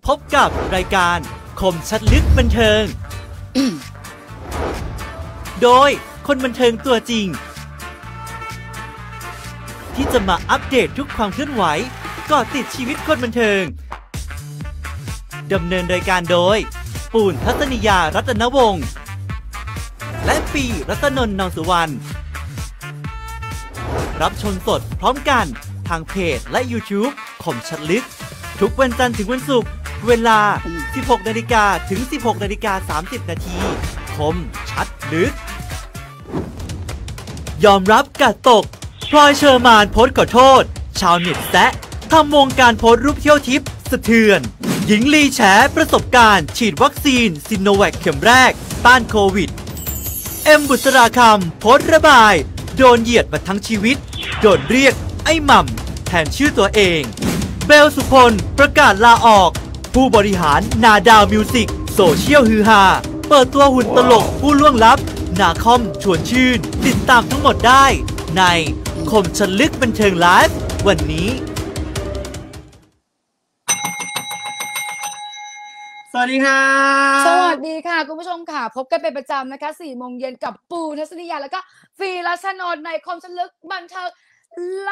พบกับรายการคมชัดลึกบันเทิง โดยคนบันเทิงตัวจริงที่จะมาอัปเดตทุกความเคลื่อนไหวก่อติดชีวิตคนบันเทิงดำเนินรายการโดยปูนทัศนียารัตนวงศ์และปีรัตนนท์ นองสุวรรณรับชมสดพร้อมกันทางเพจและ YouTube คมชัดลึกทุกวันจันทร์ถึงวันศุกร์เวลา 16 นาฬิกาถึง 16 นาฬิกา 30 นาทีคมชัดลึกยอมรับกาดตกพลอยเชอร์มานโพสต์ขอโทษชาวเน็ตแซะทำวงการโพสต์รูปเที่ยวทิพย์สะเทือนหญิงลีแฉประสบการณ์ฉีดวัคซีนซิโนแวคเข็มแรกต้านโควิดเอ็มบุษราคำโพสต์ระบายโดนเหยียดมาทั้งชีวิตโดนเรียกไอ้หม่ำแทนชื่อตัวเองเบลสุพลประกาศลาออกผู้บริหารนาดาวมิวสิกโซเชียลฮือฮาเปิดตัวหุ่นตลกผู้ล่วงลับนาคอมชวนชื่นติดตามทั้งหมดได้ในคมชัดลึกบันเทิงไลฟ์วันนี้สวัสดีค่ะสวัสดีค่ะคุณผู้ชมค่ะพบกันเป็นประจำนะคะ 4 โมงเย็นกับปูทัศนียาแล้วก็ฟีรัชนนท์ในคมชัดลึกบันเทิงไล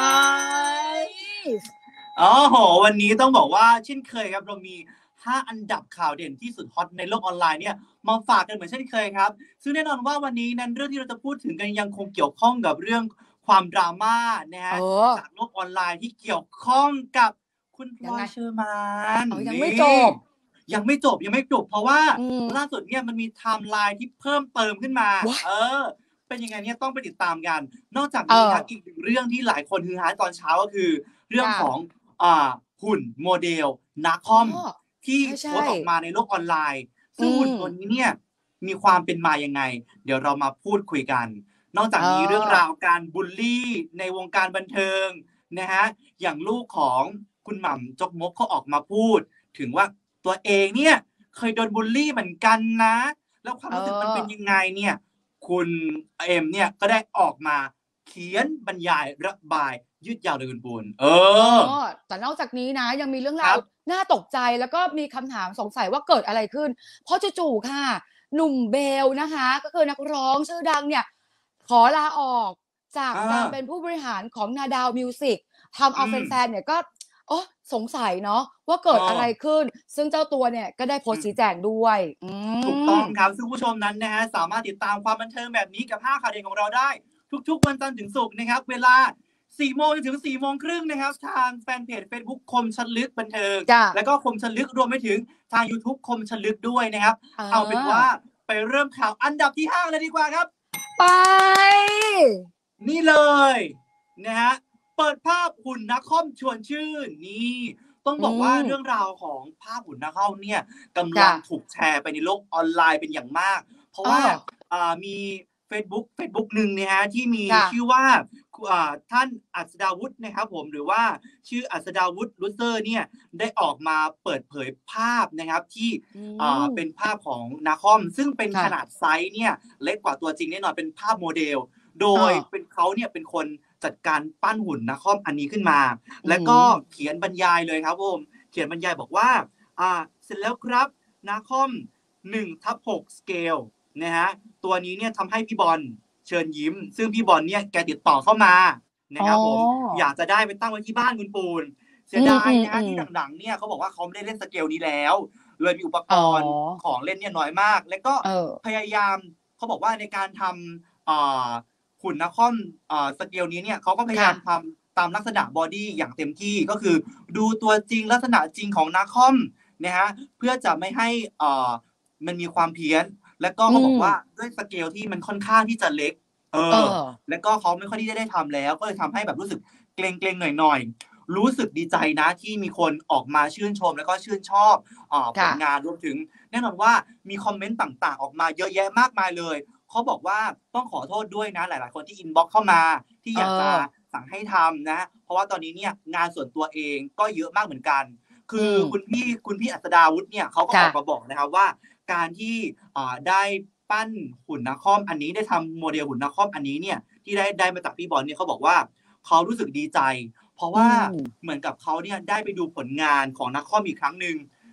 ฟ์อ๋อโหวันนี้ต้องบอกว่าเช่นเคยครับเรามี5 อันดับข่าวเด่นที่สุดฮอตในโลกออนไลน์เนี่ยมาฝากกันเหมือนเช่นเคยครับซึ่งแน่นอนว่าวันนี้นั้นเรื่องที่เราจะพูดถึงกันยังคงเกี่ยวข้องกับเรื่องความดราม่านะฮะจากโลกออนไลน์ที่เกี่ยวข้องกับคุณพลอยเชอร์มานยังไม่จบเพราะว่าล่าสุดเนี่ยมันมีไทม์ไลน์ที่เพิ่มเติมขึ้นมาเป็นยังไงเนี่ยต้องไปติดตามกันนอกจากนี้ครับอีกหนึ่งเรื่องที่หลายคนฮือฮาตอนเช้าก็คือเรื่องของหุ่นโมเดลนาคอมที่โพสต์ออกมาในโลกออนไลน์ซึ่งหุ่นตัวนี้เนี่ยมีความเป็นมายังไงเดี๋ยวเรามาพูดคุยกันนอกจากนี้เรื่องราวการบูลลี่ในวงการบันเทิงนะฮะอย่างลูกของคุณหม่ำจกมกเขาออกมาพูดถึงว่าตัวเองเนี่ยเคยโดนบูลลี่เหมือนกันนะแล้วความรู้สึกมันเป็นยังไงเนี่ยคุณเอ็มเนี่ยก็ได้ออกมาเขียนบรรยายระบายยืดยาวเลยคุณปูนแต่นอกจากนี้นะยังมีเรื่องราวน่าตกใจแล้วก็มีคำถามสงสัยว่าเกิดอะไรขึ้นเพราะจู่ๆค่ะหนุ่มเบลนะคะก็คือนักร้องชื่อดังเนี่ยขอลาออกจากการเป็นผู้บริหารของนาดาวมิวสิกทำเอาแฟนๆเนี่ยก็สงสัยเนาะว่าเกิดอะไรขึ้นซึ่งเจ้าตัวเนี่ยก็ได้โพสต์ชี้แจงด้วยถูกต้องครับซึ่งผู้ชมนั้นนะฮะสามารถติดตามความบันเทิงแบบนี้กับ5 ข่าวเด่นของเราได้ทุกๆวันจันทร์ถึงศุกร์นะครับเวลา 4 โมงถึง 4 โมงครึ่งนะครับทางแฟนเพจ Facebook คมชัดลึกบันเทิงแล้วก็คมชัดลึกรวมไปถึงทาง YouTube คมชัดลึกด้วยนะครับเอาเป็นว่าไปเริ่มข่าวอันดับที่5เลยดีกว่าครับไปนี่เลยนะฮะเปิดภาพหุ่นนาคอมชวนชื่นนี่ต้องบอกว่าเรื่องราวของภาพหุ่นนาคอมเนี่ยกำลังถูกแชร์ไปในโลกออนไลน์เป็นอย่างมากเพราะว่ามี Facebook หนึ่งนะฮะที่มีชื่อว่าท่านอัศดาวุฒินะครับผมหรือว่าชื่ออัศดาวุฒิลูเซอร์เนี่ยได้ออกมาเปิดเผยภาพนะครับที่เป็นภาพของนาคอมซึ่งเป็นขนาดไซส์เนี่ยเล็กกว่าตัวจริงแน่นอนเป็นภาพโมเดลโดยเป็นเขาเนี่ยเป็นคนจัดการปั้นหุ่นนาคอมอันนี้ขึ้นมาแล้วก็เขียนบรรยายเลยครับผมเขียนบรรยายบอกว่าเสร็จแล้วครับนาคอม 1/6 สเกลนะฮะตัวนี้เนี่ยทำให้พี่บอลเชิญยิ้มซึ่งพี่บอลเนี่ยแกติดต่อเข้ามานะครับผมอยากจะได้ไปตั้งไว้ที่บ้านคุณปูนเสียดายนะที่หลังๆเนี่ยเขาบอกว่าเขาไม่ได้เล่นสเกลนี้แล้วเลยมีอุปกรณ์ของเล่นเนี่ยน้อยมากแล้วก็พยายามเขาบอกว่าในการทำหุ่นนาคอมสเกลนี้เนี่ยเขาก็พยายามทำตามลักษณะบอดี้อย่างเต็มที่ก็คือดูตัวจริงลักษณะจริงของนาคอมนะฮะเพื่อจะไม่ให้มันมีความเพี้ยนแล้วก็เขาบอกว่าด้วยสเกลที่มันค่อนข้างที่จะเล็กแล้วก็เขาไม่ค่อยที่จะได้ทำแล้วก็เลยทำให้แบบรู้สึกเกรงๆหน่อยๆรู้สึกดีใจนะที่มีคนออกมาชื่นชมแล้วก็ชื่นชอบผลงานรวมถึงแน่นอนว่ามีคอมเมนต์ต่างๆออกมาเยอะแยะมากมายเลยเขาบอกว่าต้องขอโทษด้วยนะหลายๆคนที่อินบ็อกซ์เข้ามาที่อยากจะสั่งให้ทำนะเพราะว่าตอนนี้เนี่ยงานส่วนตัวเองก็เยอะมากเหมือนกันคือคุณพี่อัศดาวุฒิเนี่ยเขาก็ออกมาบอกนะครับว่าการที่ได้ปั้นหุ่นนาคอมอันนี้ได้ทำโมเดลหุ่นนาคอมอันนี้เนี่ยที่ได้มาจากพี่บอลเนี่ยเขาบอกว่าเขารู้สึกดีใจเพราะว่าเหมือนกับเขาเนี่ยได้ไปดูผลงานของนาคอมอีกครั้งหนึ่ง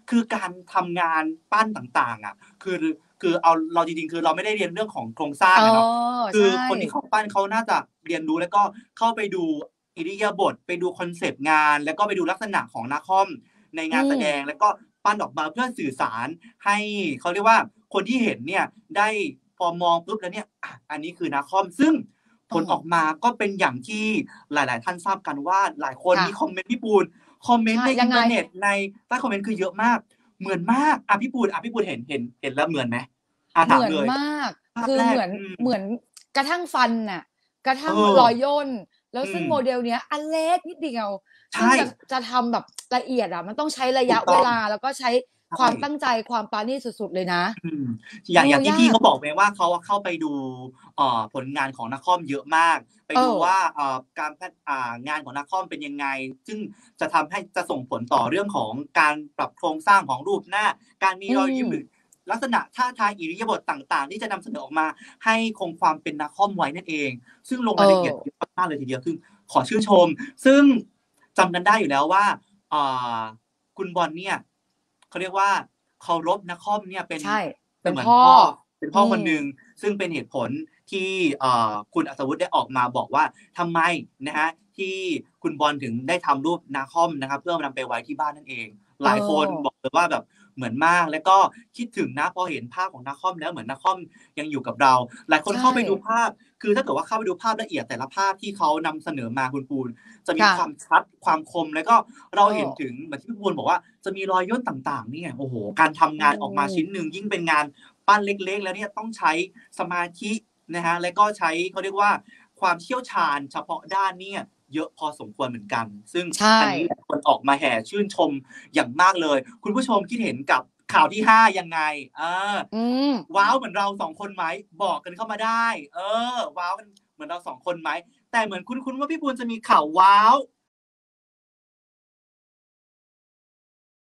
คือการทำงานปั้นต่างๆอ่ะคือเอาเราจริงๆคือเราไม่ได้เรียนเรื่องของโครงสร้างอะเนาะคือคนที่เขาปั้นเขาน่าจะเรียนรู้แล้วก็เข้าไปดูอิริยาบถไปดูคอนเซปต์งานแล้วก็ไปดูลักษณะของนาคอมในงานแสดงแล้วก็ปั้นออกมาเพื่อสื่อสารให้เขาเรียกว่าคนที่เห็นเนี่ยได้พอมองปุ๊บแล้วเนี่ยอันนี้คือนาคอมซึ่งผลออกมาก็เป็นอย่างที่หลายๆท่านทราบกันว่าหลายคนมีคอมเมนต์พี่ปูนคอมเมนต์ในอินเทอร์เน็ตในใต้คอมเมนต์คือเยอะมากเหมือนมากพี่ปูนเห็นแล้วเหมือนไหมเหมือนมากคือเหมือนกระทั่งฟันน่ะกระทั่งรอยย่นแล้วซึ่งโมเดลเนี้ยอันเล็กนิดเดียวซึ่งจะทำแบบละเอียดอ่ะมันต้องใช้ระยะเวลาแล้วก็ใช้ความตั้งใจความปราณีตสุดๆเลยนะอย่างที่พี่เขาบอกไปว่าเขาเข้าไปดูผลงานของนครเยอะมากไปดูว่าการงานของนครเป็นยังไงซึ่งจะทำให้จะส่งผลต่อเรื่องของการปรับโครงสร้างของรูปหน้าการมีรอยยิ้มหรือลักษณะท่าทางอิริยาบถต่างๆที่จะนำเสนอออกมาให้คงความเป็นนครไว้นั่นเองซึ่งลงรายละเอียดเยอะมากเลยทีเดียวซึ่งขอชื่นชมซึ่งจำกันได้อยู่แล้วว่าคุณบอลเนี่ยเขาเรียกว่าเคารพนครเนี่ยเป็นพ่อคนหนึ่งซึ่งเป็นเหตุผลที่คุณอัศวุฒิได้ออกมาบอกว่าทำไมนะฮะที่คุณบอลถึงได้ทำรูปนาคอมนะครับเพื่อนำไปไว้ที่บ้านนั่นเองหลายคนบอกเลยว่าแบบเหมือนมากแล้วก็คิดถึงนะพอเห็นภาพของนาคอมแล้วเหมือนนาคอมยังอยู่กับเราหลายคนเข้าไปดูภาพคือถ้าเกิดว่าเข้าไปดูภาพละเอียดแต่ละภาพที่เขานำเสนอมาคุณปูนจะมีความชัดความคมแล้วก็เราเห็นถึงเหมือนที่พี่ปูนบอกว่าจะมีรอยย่นต่างๆเนี่ยโอ้โหการทำงานออกมาชิ้นหนึ่งยิ่งเป็นงานปั้นเล็กๆแล้วเนี่ยต้องใช้สมาธินะฮะแล้วก็ใช้เขาเรียกว่าความเชี่ยวชาญเฉพาะด้านเนี่ยเยอะพอสมควรเหมือนกันซึ่งอันนี้คนออกมาแห่ชื่นชมอย่างมากเลยคุณผู้ชมคิดเห็นกับข่าวที่5ยังไงว้าวเหมือนเรา2คนไหมบอกกันเข้ามาได้ว้าวเหมือนเรา2คนไหมแต่เหมือนคุ้นๆว่าพี่ปูนจะมีข่าวว้าว